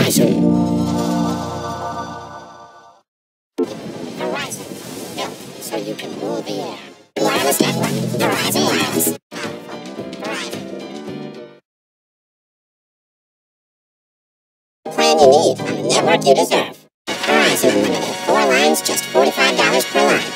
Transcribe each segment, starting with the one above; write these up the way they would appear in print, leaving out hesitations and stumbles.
Verizon. Verizon, built so you can rule the air. Wireless network, Verizon Wireless. Verizon. Plan you need on the network you deserve. Verizon Unlimited. 4 lines, just $45 per line.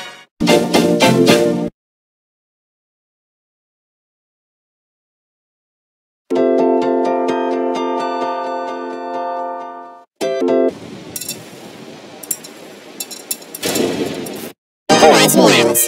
Verizon Wireless.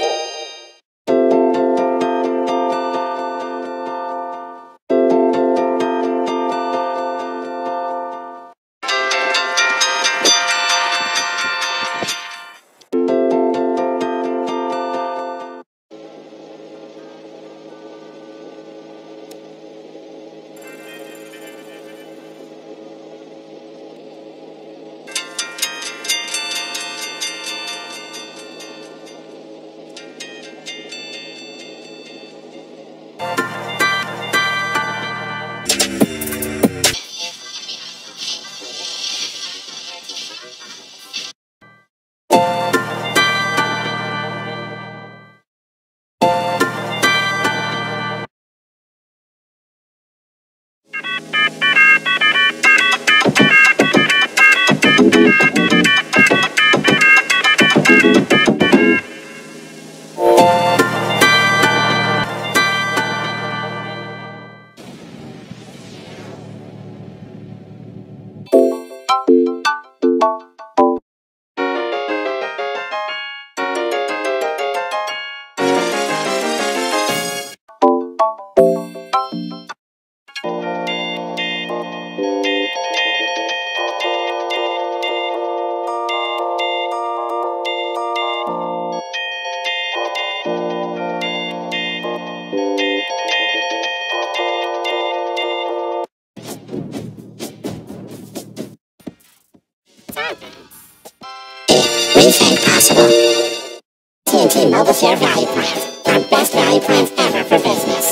Anything possible. AT&T Mobile Share Value Plans. Our best value plans ever for business.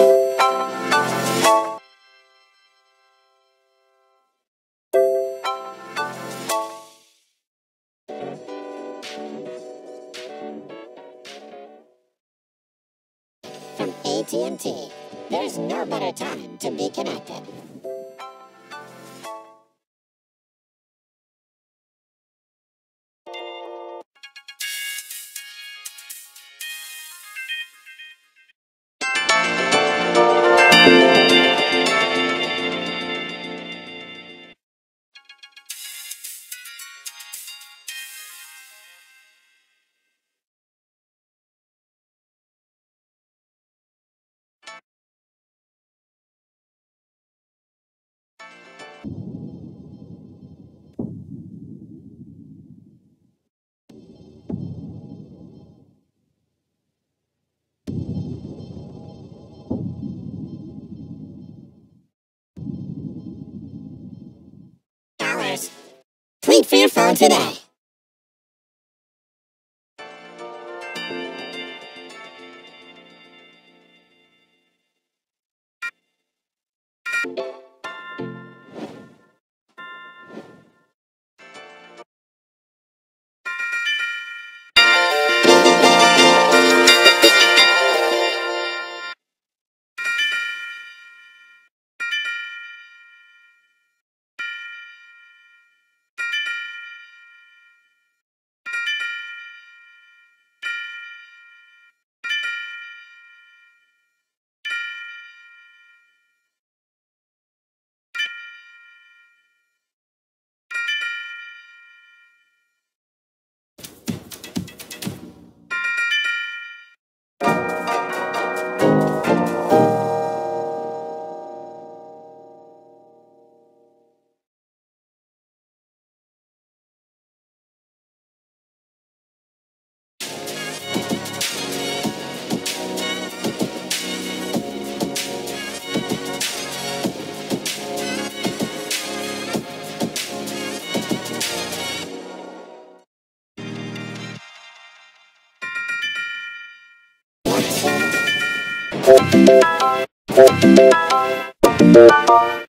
From AT&T, there's no better time to be connected. Tweet for your phone today. Thank you.